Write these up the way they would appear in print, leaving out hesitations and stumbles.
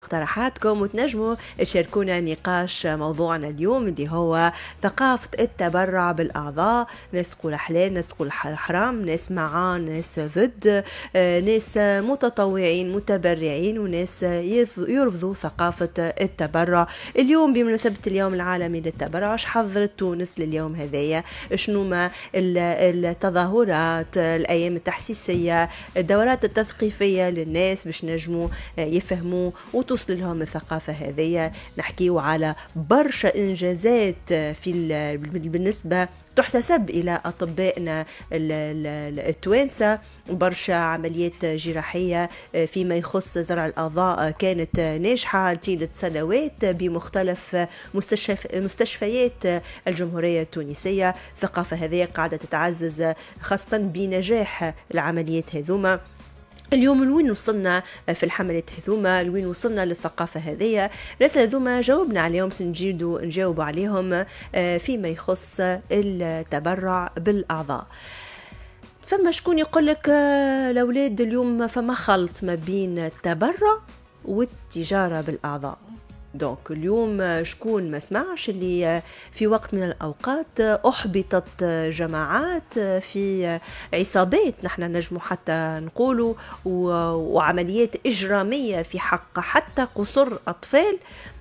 اقتراحاتكم وتنجموا تشاركونا نقاش موضوعنا اليوم اللي هو ثقافة التبرع بالأعضاء. ناس تقول حلال، ناس تقول حرام، ناس معاه، ناس ضد، ناس متطوعين متبرعين، وناس يرفضوا ثقافة التبرع. اليوم بمناسبة اليوم العالمي للتبرع، اش حضرت تونس لليوم هذايا؟ شنو ما التظاهرات، الأيام التحسيسية، الدورات التثقيفية للناس باش نجموا يفهموا توصل لهم الثقافة هذه. نحكيو على برشا إنجازات بالنسبة تحتسب إلى أطبائنا التوانسة، برشا عمليات جراحية فيما يخص زرع الأعضاء كانت ناجحة طيلة سنوات بمختلف مستشفيات الجمهورية التونسية. الثقافة هذه قاعدة تتعزز خاصة بنجاح العمليات هذوما. اليوم لوين وصلنا في الحملات هذوما، لوين وصلنا للثقافة هذه؟ الأسئلة هذوما جاوبنا عليهم، نجاوب عليهم فيما يخص التبرع بالأعضاء. فما شكون يقولك الأولاد اليوم فما خلط ما بين التبرع والتجارة بالأعضاء. دونك اليوم شكون ما سمعش اللي في وقت من الأوقات أحبطت جماعات في عصابات، نحن نجمو حتى نقولوا، وعمليات إجرامية في حق حتى قصر أطفال،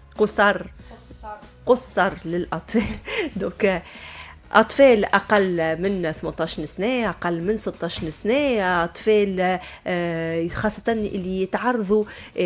قصر للأطفال. دوك أطفال أقل من 18 سنة، أقل من 16 سنة، أطفال خاصة اللي يتعرضوا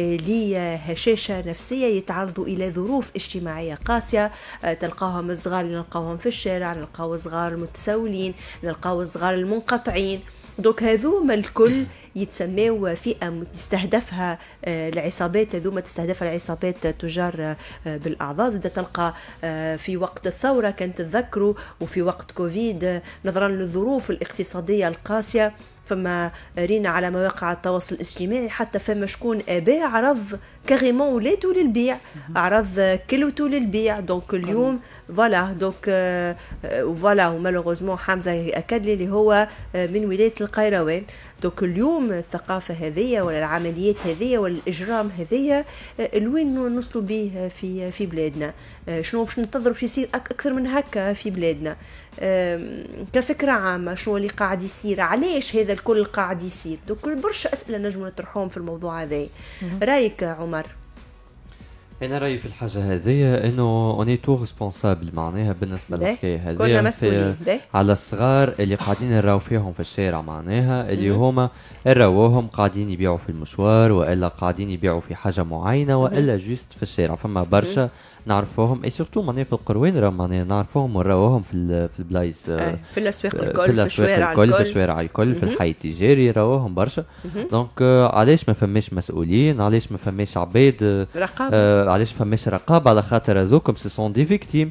لهشاشة نفسية، يتعرضوا إلى ظروف اجتماعية قاسية. تلقاهم الصغار نلقاهم في الشارع، نلقاو الصغار المتسولين، نلقاو الصغار المنقطعين. دوك هذوما الكل يتسموا فئة تستهدفها العصابات، هذوما تستهدفها العصابات تجار بالأعضاء. زاد تلقى في وقت الثورة كانت تذكروا، وفي وقت كوفيد نظرا للظروف الاقتصادية القاسية، فما رينا على مواقع التواصل الاجتماعي حتى فما شكون آباء عرض كاريمون ولاده للبيع، عرض كلوته للبيع. دونك اليوم فوالا، دونك فوالا، ومالوغوزمون حمزة يأكد لي اللي هو من ولاية القيروان. دونك اليوم الثقافة هذه ولا العمليات هذه ولا الإجرام هذه لوين نوصلوا به في بلادنا؟ شنو باش ننتظروا باش يصير أكثر من هكا في بلادنا؟ كفكرة عامة شنو اللي قاعد يصير؟ علاش هذا الكل قاعد يصير؟ دوك برشا أسئلة نجم نطرحهم في الموضوع هذا. رأيك عمر؟ انا رايي في الحاجه هذه انه اوني تو ريسبونسابل، معناها بالنسبه للحكايه هذه كلنا مسؤولين على الصغار اللي قاعدين نراو فيهم في الشارع، معناها اللي هما نراوهم قاعدين يبيعوا في المشوار، والا قاعدين يبيعوا في حاجه معينه، والا جوست في الشارع. فما برشا نعرفوهم اي سورتو معناها في القروين، راه معناها نعرفوهم ونراوهم في البلايص، في الاسواق الكل، في الشوارع الكل، في الشوارع الكل، في الحي التجاري راوهم برشا. دونك علاش ما فماش مسؤولين؟ علاش ما فماش عباد رقابه؟ علاش ما فماش رقابه؟ على خاطر هذوكم سي سون دي فيكتيم،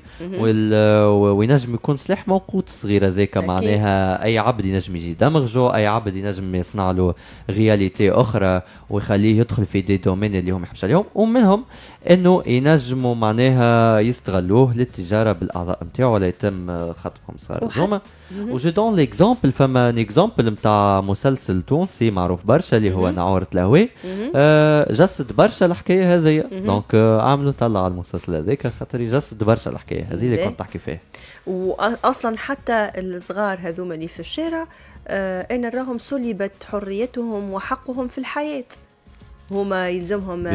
وينجم يكون سلاح موقوت صغير هذاك، معناها اي عبد ينجم يجي دمغجو، اي عبد ينجم يصنع له رياليتي اخرى ويخليه يدخل في دي دومين اللي هم يحبش عليهم، ومنهم انه ينجموا معناها يستغلوه للتجاره بالاعضاء نتاعو ولا يتم خطفهم صغار هذوما. وجي دون ليكزامبل، فما اكزامبل نتاع مسلسل تونسي معروف برشا اللي هو نعورة الهوى، جسد برشا الحكايه هذه. دونك عملوا طلع على المسلسل هذاك خاطر يجسد برشا الحكايه هذه اللي كنت تحكي فيها. واصلا حتى الصغار هذوما اللي في الشارع انا راهم سلبت حريتهم وحقهم في الحياه. هما يلزمهم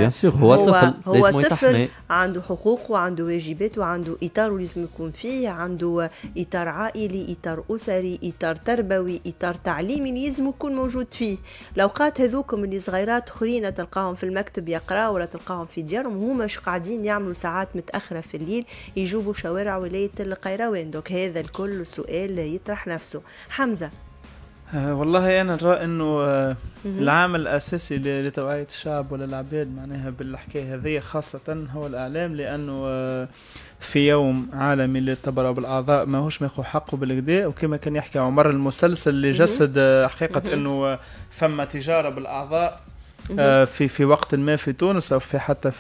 هو طفل عنده حقوق وعنده واجبات وعنده إطار لازم يكون فيه، عنده إطار عائلي، إطار أسري، إطار تربوي، إطار تعليمي لازم يكون موجود فيه. الأوقات هذوكم اللي صغيرات أخرين تلقاهم في المكتب يقرأوا ولا تلقاهم في ديارهم، هما مش قاعدين يعملوا ساعات متأخرة في الليل يجوبوا شوارع ولاية القيروان. دوك هذا الكل سؤال يطرح نفسه. حمزة؟ والله أنا نرى أنه العامل الأساسي لتوعية الشعب ولا العباد معناها بالحكاية هذه خاصة هو الإعلام، لأنه في يوم عالمي للتبرع بالأعضاء ماهوش ماخو حقه بالكدا. وكما كان يحكي عمر المسلسل اللي جسد حقيقة أنه فما تجارة بالأعضاء في وقت ما في تونس، او في حتى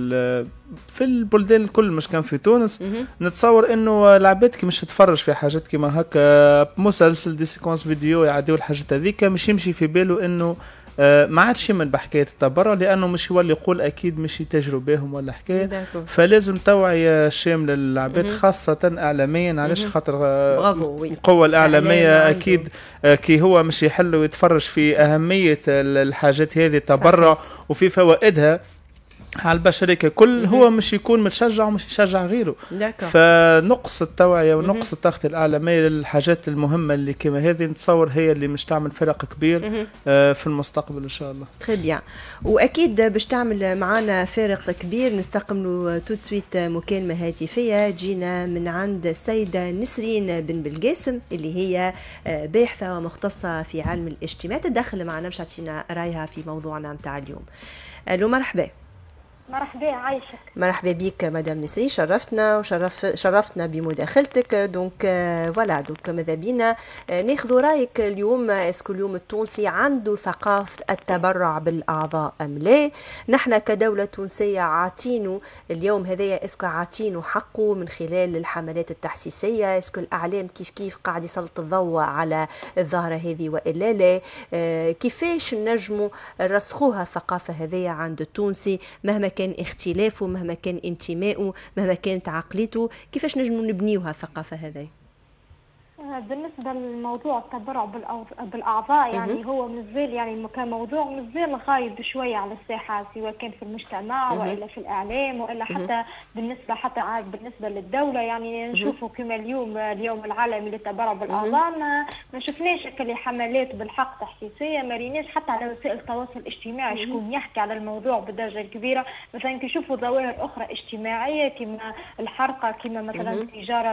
في البلدان الكل، مش كان في تونس. نتصور انه العباد كي مش تتفرج في حاجات كيما هكا مسلسل دي سيكونس فيديو يعديو الحاجات هذيك، مش يمشي في باله انه ما عادش يمن بحكايه التبرع، لانه مش يولي يقول اكيد مش يتاجروا بهم ولا حكايه. فلازم توعيه شامله للعباد خاصه اعلاميا. علاش؟ خاطر القوه الاعلاميه اكيد كي هو مش يحل ويتفرج في اهميه الحاجات هذه التبرع وفي فوائدها على البشرية ككل، هو مش يكون متشجع ومش يشجع غيره. فنقص التوعية ونقص الضغط الإعلامية للحاجات المهمة اللي كما هذه نتصور هي اللي مش تعمل فرق كبير في المستقبل إن شاء الله. تري بيان. وأكيد باش تعمل معنا فارق كبير نستقبلوا تو سويت مكالمة هاتفية جينا من عند السيدة نسرين بن بالقاسم اللي هي باحثة ومختصة في علم الاجتماع، تدخل معنا باش تعطينا رأيها في موضوعنا متاع اليوم. ألو مرحبا. مرحبا عايشك. مرحبا بك مدام نسرين، شرفتنا شرفتنا بمداخلتك. دونك فوالا دونك ماذا بينا ناخذ رايك اليوم. اسكو اليوم التونسي عنده ثقافه التبرع بالاعضاء ام لا؟ نحن كدوله تونسيه عاطينه اليوم هذايا، اسكو عاطينه حقه من خلال الحملات التحسيسيه؟ اسكو الاعلام كيف قاعد يسلط الضوء على الظاهره هذه والا لا؟ كيفاش نجموا نرسخوها الثقافه هذيا عند التونسي مهما كان اختلافه، مهما كان انتمائه، مهما كانت عقليته؟ كيفاش نجموا نبنيوها الثقافة هذه؟ بالنسبة للموضوع التبرع بالأعضاء يعني هو مازال يعني كموضوع مازال غايب شوية على الساحة، سواء كان في المجتمع وإلا في الإعلام وإلا حتى بالنسبة بالنسبة للدولة. يعني نشوفوا كما اليوم العالمي للتبرع بالأعضاء ما شفناش كل حملات بالحق تحسيسية، ما ريناش حتى على وسائل التواصل الاجتماعي شكون يحكي على الموضوع بالدرجة الكبيرة. مثلا كيشوفوا ظواهر أخرى اجتماعية كما الحرقة، كما مثلا التجارة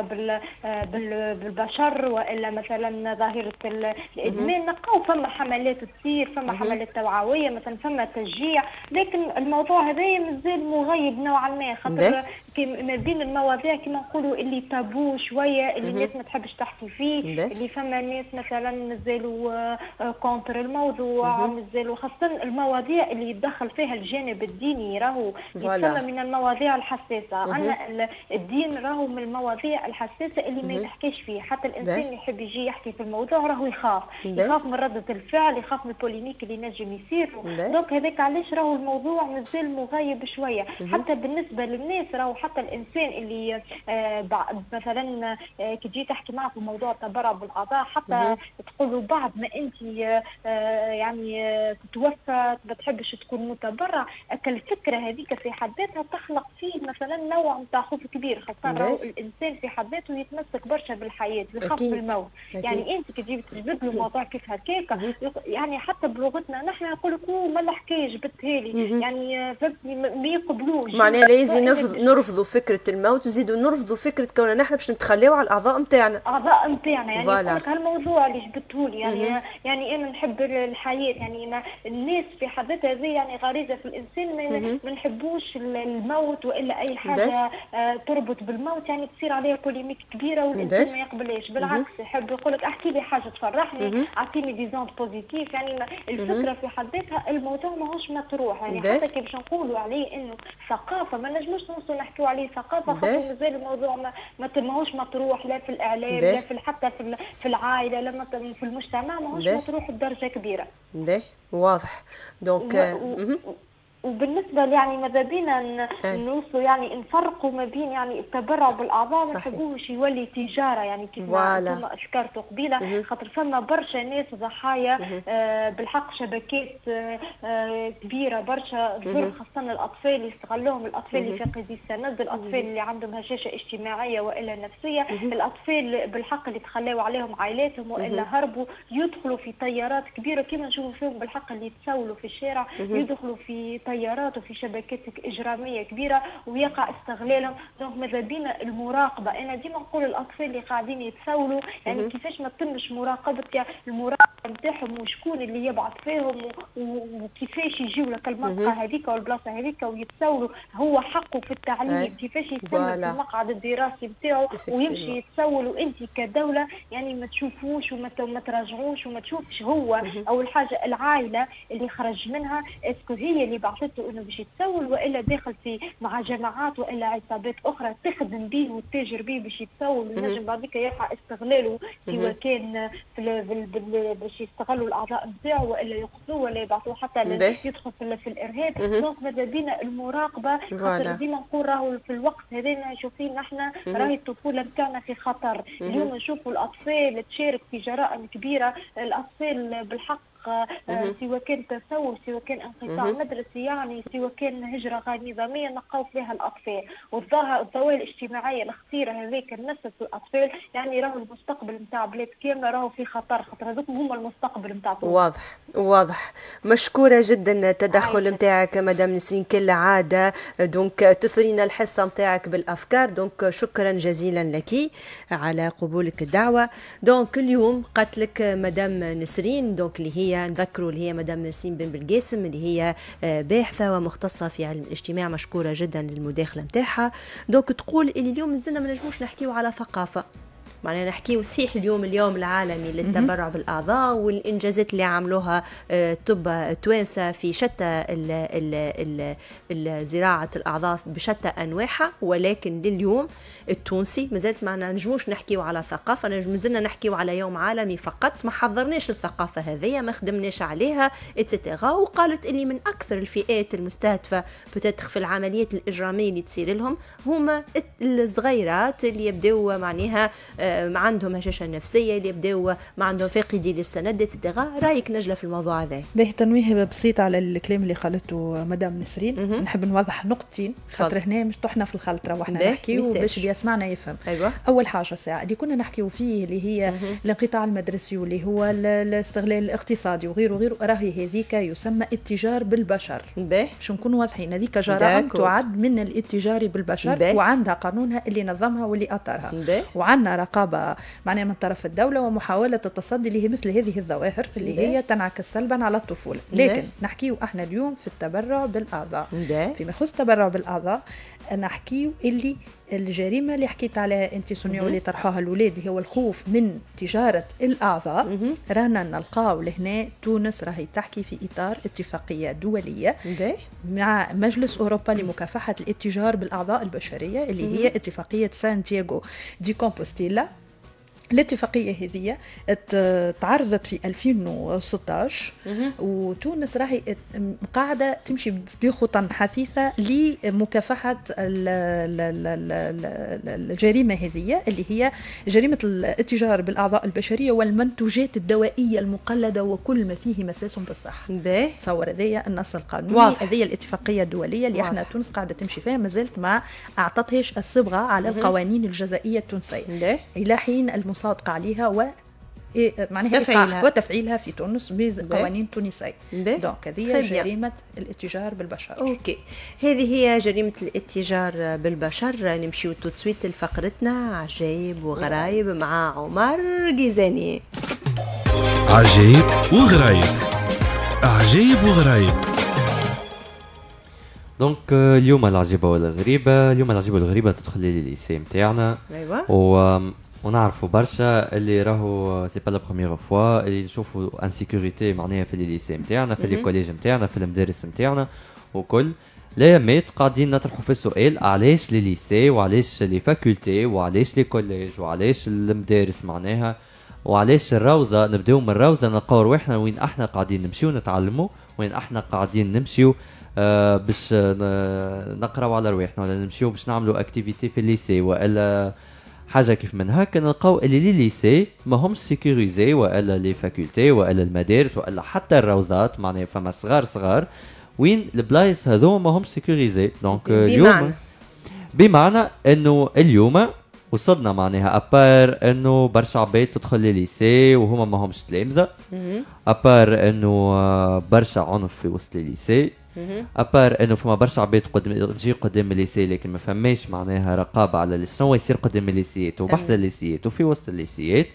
بالبشر والا مثلا ظاهره الادمان، نلقاو فما حملات تصير، فما حملات توعويه مثلا، فما تشجيع، لكن الموضوع هذا مازال مغيب نوعا ما، خاطر ما بين المواضيع كما نقولوا اللي تابو شويه، اللي الناس ما تحبش تحكي فيه، اللي فما ناس مثلا مازالوا كونتر الموضوع، مازالوا خاصه المواضيع اللي يتدخل فيها الجانب الديني راهو يسمى من المواضيع الحساسه. عندنا الدين راهو من المواضيع الحساسه اللي ما يحكيش فيه حتى الانسان اللي يحب يجي يحكي في الموضوع راهو يخاف من ردة الفعل، يخاف من البوليميك اللي نجم يصير. دونك هذاك علاش راهو الموضوع مازال مغيب شويه. حتى بالنسبه للناس راهو حتى الانسان اللي مثلا كي تجي تحكي معه في موضوع التبرع بالاعضاء حتى تقولوا بعد ما انت يعني تتوفى ما تحبش تكون متبرع، الفكره هذيك في حد ذاتها تخلق فيه مثلا نوع نتاع خوف كبير، خاصه راهو الانسان في حد ذاته يتمسك برشا بالحياه، يخاف من الموت. يعني انت كي تجي تجبد له موضوع كيف هكاك، يعني حتى بلغتنا نحن نقول لك ما الحكايه جبتها لي، يعني فهمتني ما يقبلوش. معناها لازم نرفضوا فكره الموت وزيدوا نرفضوا فكره كوننا نحن باش نتخليو على الاعضاء نتاعنا. يعني يقول لك هالموضوع اللي جبته لي يعني انا نحب الحياه، يعني الناس في حد ذاتها هذه يعني غريزه في الانسان ما نحبوش الموت والا اي حاجه تربط بالموت، يعني تصير عليها بوليميك كبيره والانسان ما يقبلهاش. بالعكس يحب يقول لك احكي لي حاجه تفرحني، اعطيني ديزونت بوزيتيف. يعني الفكره في حد ذاتها الموضوع ماهوش مطروح، يعني حتى كي باش نقولوا عليه انه ثقافه ما نجموش نوصلوا نحكوا عليه ثقافه، خاطر مازال الموضوع ماهوش مطروح لا في الاعلام لا في حتى في العائله لا في المجتمع، ماهوش مطروح بدرجه كبيره. واضح. دونك وبالنسبه يعني ماذا بينا نوصلوا يعني نفرقوا ما بين يعني التبرع بالاعضاء، ما نحبوش يولي تجاره، يعني كيف ما ذكرتوا قبيله، خاطر فما برشا ناس ضحايا بالحق شبكات كبيره برشا ظلم، خاصه الاطفال اللي يستغلوهم، الاطفال اللي فاقدي السند، الاطفال اللي عندهم هشاشه اجتماعيه والا نفسيه، الاطفال بالحق اللي تخلاو عليهم عائلاتهم والا هربوا، يدخلوا في طيارات كبيره كيما نشوفوا فيهم بالحق اللي يتسولوا في الشارع، يدخلوا في طيارات وفي شبكات إجرامية كبيرة ويقع استغلالهم. دونك ماذا بينا المراقبة. أنا ديما نقول الأطفال اللي قاعدين يتسولوا يعني كيفاش ما تمش مراقبة المراقبة نتاعهم وشكون اللي يبعث فيهم وكيفاش يجيو لك المنطقة هذيك والبلاصة هذيك ويتسولوا. هو حقه في التعليم كيفاش يتم في المقعد الدراسي نتاعو ويمشي يتسول، وأنت كدولة يعني ما تشوفوش وما تراجعوش وما تشوفش هو أول حاجة العائلة اللي خرج منها اسكو هي اللي بعثته انه باش يتسول والا داخل في مع جماعات والا عصابات اخرى تخدم به وتتاجر به باش يتسول، ونجم بعديك يقع استغلاله سواء كان باش باش يستغلوا الاعضاء نتاعو والا يقتلوه ولا يبعثوه حتى يدخل في الارهاب. دونك ماذا بينا المراقبه، خاطر ديما نقول راهو في الوقت هذانا شوفين نحن راهي الطفوله نتاعنا في خطر. اليوم نشوفوا الاطفال تشارك في جرائم كبيره، الاطفال بالحق سواء كان تسول، سواء كان انقطاع مدرسي، يعني سواء كان هجره غير نظاميه نلقاو فيها الاطفال. والظواهر الاجتماعيه الخطيره هذيك نفست الاطفال، يعني راهو المستقبل نتاع بلاد كامله راهو في خطر، خاطر هذوك هما المستقبل نتاع. واضح. مشكوره جدا التدخل نتاعك مدام نسرين كالعاده، دونك تثرينا الحصه نتاعك بالافكار، دونك شكرا جزيلا لك على قبولك الدعوه. دونك اليوم قالت مدام نسرين، دونك اللي هي نذكروا اللي هي مدام نسرين بن بالقاسم، اللي هي باحثه ومختصه في علم الاجتماع، مشكوره جدا للمداخله نتاعها. دونك تقول اللي اليوم مازلنا ما نجموش نحكيو على ثقافه، معناها نحكيو صحيح اليوم العالمي للتبرع بالاعضاء والانجازات اللي عملوها طب التوانسه في شتى زراعه الاعضاء بشتى انواعها، ولكن لليوم التونسي مازالت ما نجموش نحكيو على ثقافه، مازلنا نحكيو على يوم عالمي فقط، ما حضرناش الثقافه هذيا، ما خدمناش عليها اتسيتيرا. وقالت اللي من اكثر الفئات المستهدفه بتدخل في العمليات الاجراميه اللي تصير لهم هما الصغيرات اللي يبداو معناها ما عندهم هشاشه نفسيه، اللي يبداو ما عندهم فاقدي للسند اتسيتيرا. رايك نجله في الموضوع هذا؟ باهي تنويه بسيط على الكلام اللي قالته مدام نسرين. نحب نوضح نقطتين خاطر هنا مش طحنا في الخلط، روحنا نحكيو باش اللي يسمعنا يفهم. أيوة. اول حاجه ساعه اللي كنا نحكيو فيه اللي هي الانقطاع المدرسي واللي هو الاستغلال الاقتصادي وغيره راهي هذيك يسمى اتجار بالبشر. باش نكونوا واضحين، هذيك جرائم تعد من الاتجار بالبشر وعندها قانونها اللي نظمها واللي اطرها، وعندنا رقابه معناها من طرف الدوله ومحاوله التصدي اللي هي مثل هذه الظواهر اللي هي تنعكس سلبا على الطفوله. لكن نحكيو احنا اليوم في التبرع بالاعضاء. فيما يخص التبرع بالاعضاء نحكيو اللي الجريمه اللي حكيت عليها انت سونيا واللي طرحوها الاولاد اللي هو الخوف من تجاره الاعضاء، رانا نلقاو لهنا تونس راهي تحكي في اطار اتفاقيه دوليه مع مجلس اوروبا لمكافحه الاتجار بالاعضاء البشريه اللي هي اتفاقيه سانتياغو دي كومبوستيلا. الاتفاقية هذه تعرضت في 2016 وتونس راهي قاعدة تمشي بخطى حثيثة لمكافحة الجريمة هذه اللي هي جريمة الاتجار بالأعضاء البشرية والمنتوجات الدوائية المقلدة وكل ما فيه مساس بالصحة. تصور هذه النص القانوني، هذه الاتفاقية الدولية اللي احنا تونس قاعدة تمشي فيها، مازالت ما أعطتهاش الصبغة على القوانين الجزائية التونسية إلى حين المصادقة عليها معناها وتفعيلها في تونس بقوانين تونسية. دونك هذه جريمة الاتجار بالبشر. اوكي، هذه هي جريمة الاتجار بالبشر. نمشيو توتسويت لفقرتنا عجائب وغرايب مع عمر جيزاني. عجائب وغرايب، عجائب وغرايب. دونك اليوم العجيبة والغريبة تدخل لي الليسي نتاعنا. ايوه. ونعرفوا برشا اللي راهو سي با لا بروميير فوا اللي نشوفوا انسيكوريتي معناها في الليسي نتاعنا، في لي كوليج نتاعنا، في المدارس نتاعنا وكل. لا ميت قاعدين نطرحوا في السؤال علاش لي ليسي وعلاش لي فاكولتي وعلاش لي كوليج وعلاش المدارس معناها وعلاش الروضه. نبداو من الروضه نلقاو رواحنا وين احنا قاعدين نمشيو نتعلموا، وين احنا قاعدين نمشيو باش نقراو على رواحنا، ولا نمشيو باش نعملوا اكتيفيتي في الليسي ولا حاجه كيف من هكا. نلقاو اللي لي ليسي ما همش سيكوريزي، والا لي فاكولتي والا المدارس والا حتى الروضات معناها فما صغار وين البلايص هذو ما همش سيكوريزي. دونك اليوم بمعنى انه اليوم وصلنا معناها ابار انه برشا عباد تدخل لي ليسي وهما ما همش تلامذه، ابار انه برشا عنف في وسط لي ليسي، ابار انه فما برشا عباد تجي قدام الليسي لكن ما فماش معناها رقابه على شنو يصير قدام الليسيات وبحث الليسيات وفي وسط الليسيات.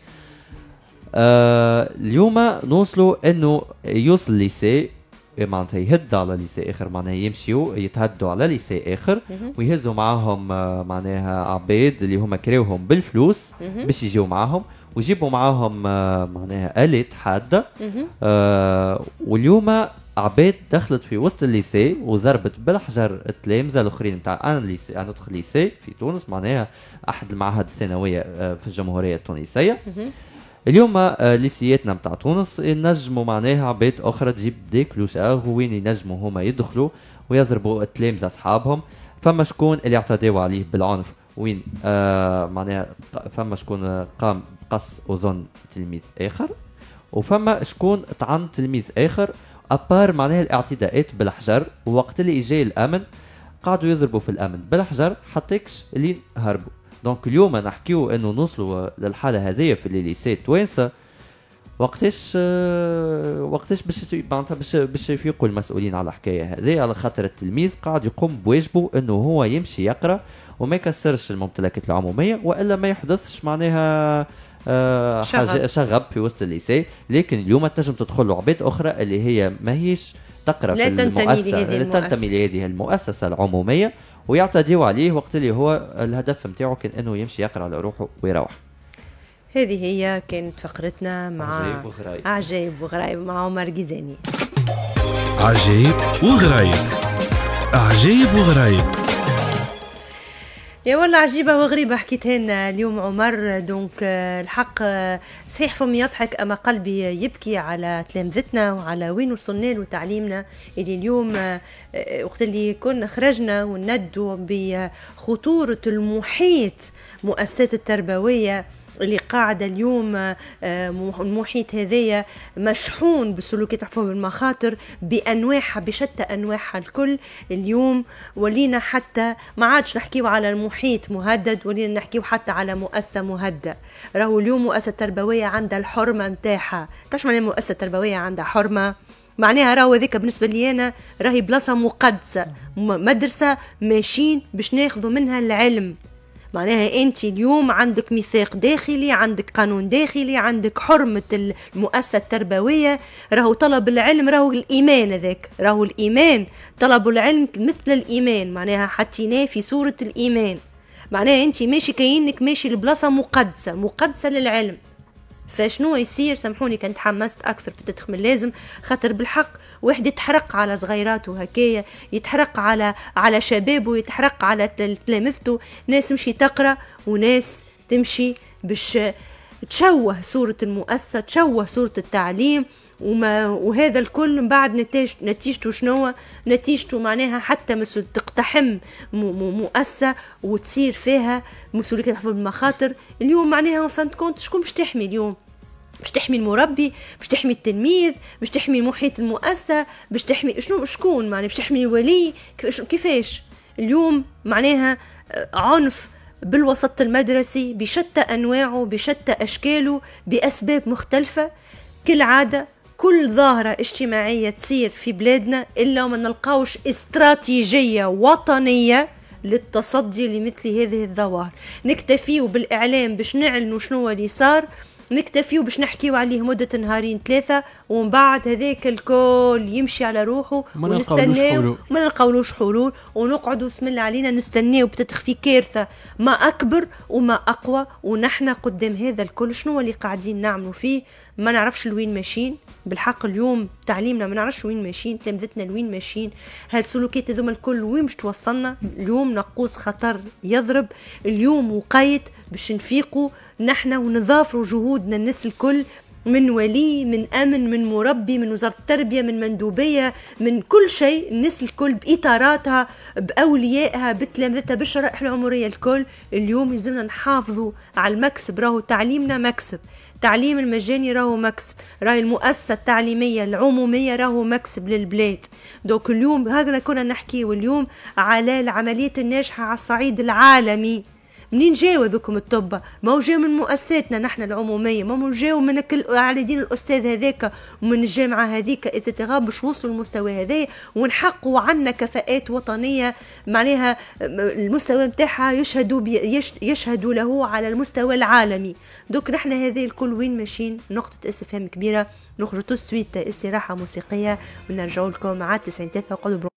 اليوم نوصلوا انه يوصل ليسي معناتها يهد على ليسي اخر، معناها يمشيوا يتهدوا على ليسي اخر ويهزوا معاهم معناها عباد اللي هما كراوهم بالفلوس باش يجيو معاهم ويجيبوا معاهم معناها آلات حاده. واليوم عباد دخلت في وسط الليسي وضربت بالحجر التلامذه الاخرين نتاع انا ندخل ليسي في تونس، معناها احد المعاهد الثانويه في الجمهوريه التونسيه. اليوم ليسياتنا متاع تونس ينجموا معناها عباد اخرى تجيب دي كلوشاغ وين ينجموا هما يدخلوا ويضربوا التلامذه اصحابهم. فما شكون اللي اعتدوا عليه بالعنف وين معناها فما شكون قام قص اذن تلميذ اخر، وفما شكون طعن تلميذ اخر. ابار معناها الاعتداءات بالحجر، ووقت اللي اجى الامن قعدوا يضربوا في الامن بالحجر حتىكش اللي هربوا. دونك اليوم نحكيو انه نوصلوا للحاله هذه في الليسات توانسه وقتاش باش يفيقوا المسؤولين على الحكايه هذه، على خاطر التلميذ قاعد يقوم بواجبه انه هو يمشي يقرا وما يكسرش الممتلكات العموميه والا ما يحدثش معناها حاجه شغب في وسط الليسي. لكن اليوم تنجم تدخل عباد اخرى اللي هي ماهيش تقرا في المؤسسه، لا تنتمي لهذه المؤسسه العموميه، ويعتديوا عليه وقت اللي هو الهدف نتاعو كان انه يمشي يقرا على روحه ويروح. هذه هي كانت فقرتنا مع عجيب وغرايب مع عمر جيزاني. عجيب وغرايب، عجيب وغرايب. يا والله عجيبة وغريبة حكيتها لنا اليوم عمر. دونك الحق صحيح فمي يضحك أما قلبي يبكي على تلامذتنا وعلى وين وصلنا له تعليمنا اللي اليوم وقت اللي كنا خرجنا وندوا بخطورة المحيط مؤسسات التربوية اللي قاعدة اليوم المحيط هذايا مشحون بسلوكيات الحفاظ بالمخاطر بأنواعها بشتى أنواعها الكل. اليوم ولينا حتى ما عادش نحكيو على المحيط مهدد، ولينا نحكيو حتى على مؤسسة مهدد. راهو اليوم مؤسسة تربوية عندها الحرمة متاعها. تعرف معناها مؤسسة تربوية عندها حرمة؟ معناها راهو هذيك بالنسبة لي أنا راهي بلاصة مقدسة، مدرسة ماشيين باش ناخذوا منها العلم. معناها أنت اليوم عندك ميثاق داخلي، عندك قانون داخلي، عندك حرمة المؤسسة التربوية. راهو طلب العلم راهو الإيمان، هذاك راهو الإيمان، طلب العلم مثل الإيمان، معناها حطيناه في صورة الإيمان. معناها أنت ماشي كأنك ماشي لبلاصة مقدسة، مقدسة للعلم. فشنو يصير؟ سامحوني كنت تحمست اكثر بتدخل من اللازم، خاطر بالحق واحد يتحرق على صغيراته هكايا، يتحرق على شبابه، يتحرق على تلامذته. ناس تمشي تقرا وناس تمشي باش تشوه صورة المؤسسة، تشوه صورة التعليم. وهذا الكل من بعد نتيجته شنو؟ نتيجته معناها حتى تقتحم مؤسسة وتصير فيها مسؤولية الحفاظ بالمخاطر. اليوم معناها فهمت كنت شكون باش تحمي اليوم؟ باش تحمي المربي، باش تحمي التلميذ، باش تحمي محيط المؤسسة، باش تحمي شكون معناها؟ باش تحمي الولي؟ كيفاش اليوم معناها عنف بالوسط المدرسي بشتى أنواعه بشتى أشكاله بأسباب مختلفة. كالعادة كل ظاهرة اجتماعية تصير في بلادنا إلا وما نلقاوش استراتيجية وطنية للتصدي لمثل هذه الظواهر. نكتفيو بالإعلام باش نعلنوا شنو اللي صار، نكتفيو باش نحكيو عليه مدة نهارين ثلاثة، ومن بعد هذاك الكل يمشي على روحه ونستناو ما نلقاولوش حلول، ونقعدوا بسم الله علينا نستناو بتتخ في كارثة ما أكبر وما أقوى. ونحن قدام هذا الكل شنو اللي قاعدين نعملوا فيه؟ ما نعرفش لوين ماشيين. بالحق اليوم تعليمنا ما نعرفش وين ماشيين، تلامذتنا لوين ماشيين، هالسلوكيات هذوما الكل وين باش توصلنا؟ اليوم نقوص خطر يضرب، اليوم وقيت باش نفيقوا نحن ونضافروا جهودنا الناس الكل، من ولي، من أمن، من مربي، من وزارة التربية، من مندوبية، من كل شيء. الناس الكل بإطاراتها بأوليائها بتلامذتها بالشرائح العمرية الكل. اليوم يلزمنا نحافظوا على المكسب. راهو تعليمنا مكسب، تعليم المجاني راهو مكسب، راهي المؤسسة التعليمية العمومية راهو مكسب للبلاد. دوك اليوم هكذا كنا نحكي واليوم على العمليات الناجحة على الصعيد العالمي. منين جاوا ذوكم الطب؟ ما هو جاوا من مؤسساتنا نحن العموميه، ما هو جاوا من كل على دين الاستاذ هذاك ومن الجامعه هذيك اتتغا باش وصلوا المستوى هذا ونحققوا عنا كفاءات وطنيه معناها المستوى نتاعها يشهدوا له على المستوى العالمي. دوك نحن هذه الكل وين ماشيين؟ نقطه استفهام كبيره. نخرجوا تو سويت استراحه موسيقيه ونرجعوا لكم مع 93 وقعدوا